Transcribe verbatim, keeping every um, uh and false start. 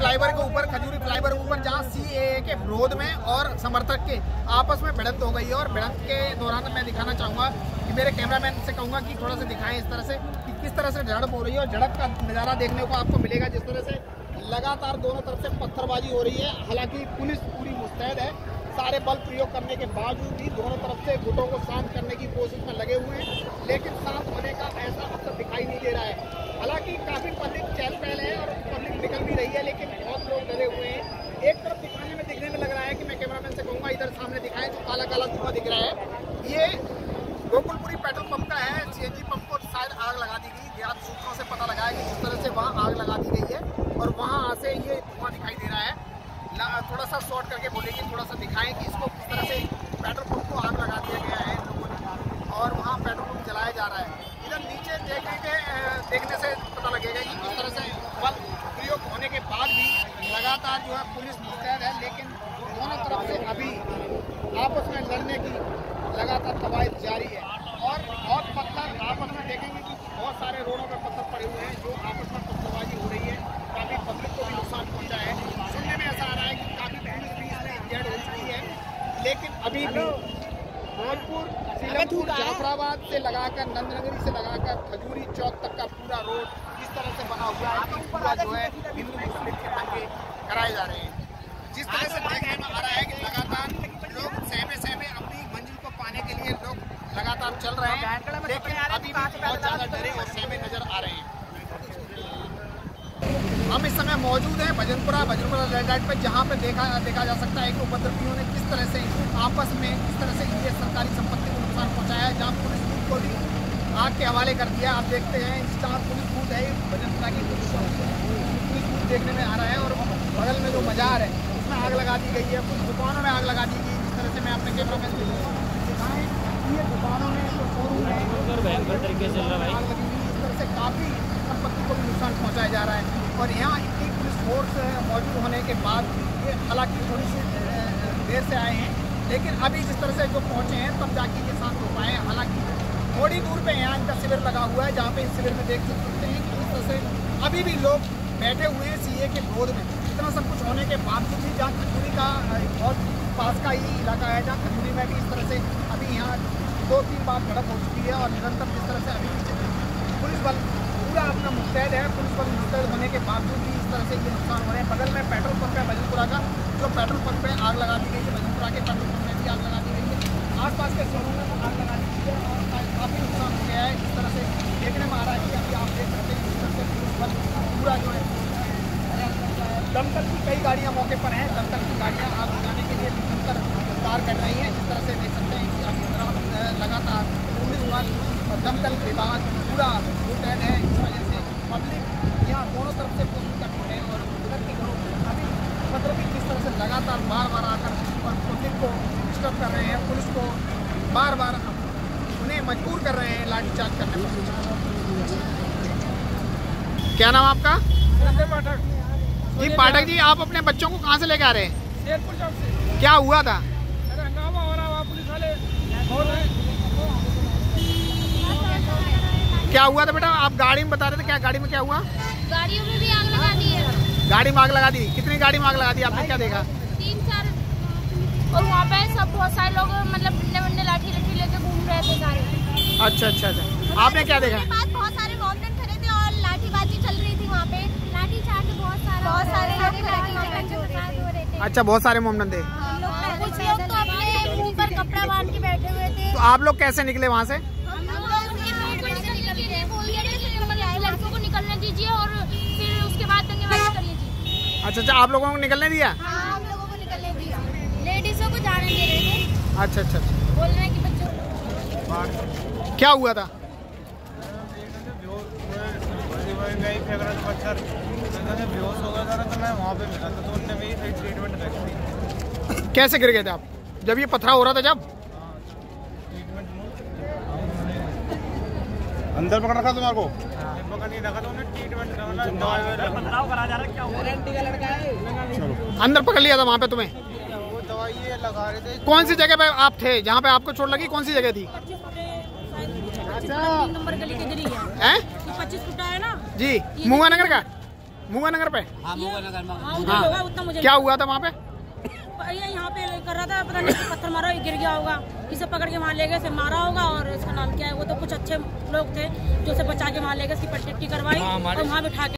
Flyover के ऊपर, खजूरी flyover के ऊपर, जहाँ सीएए के विरोध में और समर्थक के आपस में भिड़ंत हो गई है। और भिड़ंत के दौरान मैं दिखाना चाहूँगा कि मेरे कैमरामैन से कहूँगा कि थोड़ा सा दिखाएं इस तरह से कि किस तरह से झड़प हो रही है। और झड़प का नज़ारा देखने को आपको मिलेगा, जिस तरह से लगातार दोनों तरफ से पत्थरबाजी हो रही है। हालांकि पुलिस पूरी मुस्तैद है, सारे बल प्रयोग करने के बावजूद भी दोनों तरफ से गुटों को शांत करने की कोशिश में लगे हुए हैं, लेकिन शांत होने का ऐसा अवसर दिखाई नहीं दे रहा है। हालांकि काफ़ी पब्लिक चहल पहल है और पब्लिक निकल भी रही है, लेकिन बहुत लोग डरे हुए हैं। एक तरफ दिखाने में दिखने में लग रहा है कि मैं कैमरामैन से कहूँगा इधर सामने दिखाएं, जो काला काला धुआं दिख रहा है, ये गोकुलपुरी पेट्रोल पंप का है। सीएनजी पंप को शायद आग लगा दी गई, ज्ञात सूत्रों से पता लगा है कि जिस तरह से वहाँ आग लगा दी गई है और वहाँ से ये धुआं दिखाई दे रहा है। थोड़ा सा शॉर्ट करके बोलेंगे, थोड़ा सा दिखाएं कि इसको किस तरह से पेट्रोल पंप को आग लगा दिया गया है लोगों ने और वहाँ पेट्रोल पंप जलाया जा रहा है। इधर नीचे देखेंगे, देखने से पता लगेगा कि किस तरह से बल प्रयोग होने के बाद भी लगातार जो है पुलिस मुस्तैद है, लेकिन दोनों तरफ से अभी आपस में लड़ने की लगातार कवायद जारी है। और बहुत पत्थर आपस में देखेंगे कि बहुत सारे रोडों पर पत्थर पड़े हुए हैं, जो आपस में पत्थरबाजी हो रही है, काफ़ी पब्लिक को भी नुकसान पहुँचा है। सुनने में ऐसा आ रहा है कि काफ़ी पुलिस भी इसमें इंजर्ड हो चुकी है, लेकिन अभी भी भोजपुर, सीलमपुर, जाफराबाद से लगाकर नंदनगरी से लगाकर खजूरी चौक तक का पूरा रोड इस तरह से बना हुआ है कि पूरा जो है हिंदू मुस्लिम के दंगे कराए जा रहे हैं। जिस तरह से देखने में आ रहा है कि लगातार लोग सहमे सहमे अपनी मंजिल को पाने के लिए लोग लगातार चल रहे हैं, लेकिन अभी भी बहुत ज़्यादा डरे और सहमे नजर आ रहे हैं। हम इस समय मौजूद हैं भजनपुरा भजनपुरा रेड लाइट पर, जहाँ पे देखा देखा जा सकता है कि उपद्रवियों ने किस तरह से आपस में किस तरह से ये सरकारी संपत्ति को नुकसान पहुँचाया है, जहाँ पुलिस बूथ को भी आग के हवाले कर दिया। आप देखते हैं जहाँ पुलिस बूथ है, भजनपुरा की पुलिस बूथ देखने में आ रहा है और बगल में जो बाजार है उसमें आग लगा दी गई है, कुछ दुकानों में आग लगा दी गई। जिस तरह से मैं अपने कैमरा में दिखाएँ, ये दुकानों में जो शोरूम है भयंकर तरीके से आग लगी हुई, इस तरह से काफ़ी संपत्ति को भी नुकसान पहुँचाया जा रहा है। और यहाँ इतनी पुलिस फोर्स मौजूद होने के बाद ये हालांकि थोड़ी सी देर से आए हैं, लेकिन अभी जिस तरह से जो पहुँचे हैं तब जाके ये शांत हो पाए हैं। हालांकि थोड़ी दूर पे यहाँ इनका शिविर लगा हुआ है, जहाँ पे इस शिविर में देख सकते हैं कि इस तरह से अभी भी लोग बैठे हुए हैं सीए के विरोध में। इतना सब कुछ होने के बावजूद भी जहाँ खजूरी का बहुत पास का ही इलाका है, जहाँ खजूरी में भी इस तरह से अभी यहाँ दो तीन बार झड़प हो चुकी है और निरंतर जिस तरह से अभी पुलिस बल पूरा अपना मुस्तैद है। पुलिस बल मुस्तैद होने के बावजूद भी इस तरह से ये नुकसान हो रहे हैं। बगल में पेट्रोल पंप है भजनपुरा का, जो पेट्रोल पंप पे आग लगा दी गई है, भजनपुरा के पेट्रोल पंप में भी आग लगा दी गई है, आसपास के शहरों में आग लगा दी गई है और काफ़ी नुकसान हो गया है। जिस तरह से देखने में आ रहा है कि अभी आप देख सकते हैं जिस तरह से पुलिस बल पूरा जो है, दमकल की कई गाड़ियाँ मौके पर हैं, दमकल की गाड़ियाँ आग बुझाने के लिए निरंतर कार्य कर रही हैं। जिस तरह से देख सकते हैं कि अभी तरह लगातार पुलिस बल और दमकल विभाग पूरा मुस्तैद है। इस वजह से पब्लिक यहाँ दोनों तरफ से कोशिश कर रही है और उधर के लोग अभी मतलब कि किस तरह से लगातार बार बार आकर और पब्लिक को डिस्टर्ब कर रहे हैं, पुलिस को बार बार उन्हें मजबूर कर रहे हैं लाठीचार्ज करने पर। क्या नाम आपका? पाठक जी। पाठक जी, आप अपने बच्चों को कहाँ से लेकर आ रहे हैं? शेरपुर चौक से। क्या हुआ था? अरे हंगामा हो रहा, पुलिस वाले हो रहे हैं। क्या हुआ था बेटा? आप गाड़ी में बता रहे थे, क्या गाड़ी में क्या हुआ? गाड़ियों में भी आग लगा दी है। गाड़ी में आग लगा दी? कितनी गाड़ी में आग लगा दी? आपने क्या देखा? तीन चार। और वहाँ पे सब बहुत सारे लोग मतलब डंडे वंडे लाठी लाठी लेके घूम रहे थे सारे। अच्छा अच्छा अच्छा, आपने क्या देखा? बहुत सारे मोमडन खड़े थे और लाठीबाजी चल रही थी वहाँ पे, लाठी चार्ज बहुत सारा बहुत सारे लोग। अच्छा, बहुत सारे मोमडन थे। कुछ लोग तो अपने मुँह पर कपड़ा बांध के बैठे हुए थे। तो आप लोग कैसे निकले वहाँ से? लड़कों को निकलने दीजिए और फिर उसके बाद दंगेबाजी करिए। अच्छा अच्छा, आप लोगों को निकलने दिया? हाँ, हम लोगों को निकलने दिया, लेडीजों को जाने दे रहे थे। अच्छा अच्छा अच्छा, बोल रहे हैं कि बच्चों। क्या हुआ था? बेहोश हो गया था तो मैं वहाँ पे मिला था, तो उनने मेरी ट्रीटमेंट रखी। कैसे गिर गए थे आप जब ये पथराव हो रहा था? जब अंदर पकड़ रखा तुम्हारे को? पकड़ नहीं रखा, तो उन्हें ट्रीटमेंट पथराव करा जा रहा है। क्या हुआ? गारंटी का लड़का है। अंदर पकड़ लिया था वहाँ पे तुम्हें? वो दवाई लगा रहे थे। कौन सी जगह पे आप थे जहाँ पे आपको चोट लगी? कौन सी जगह थी? नंबर गली के इधर ही है। हैं? पच्चीस फुटा है ना जी, मुंगा नगर का। मुंगा नगर पे? हाँ मुंगा नगर में। हाँ उधर होगा, उतना मुझे क्या हुआ था वहाँ पे? ये यहाँ पे कर रहा था, पता नहीं पत्थर मारा, गिर गया होगा, इसे पकड़ के वहाँ ले गए, से मारा होगा। और इसका नाम क्या है, वो तो कुछ अच्छे लोग थे जो उसे बचा के वहाँ ले गए, इसकी पट्टी करवाई और वहाँ बिठा के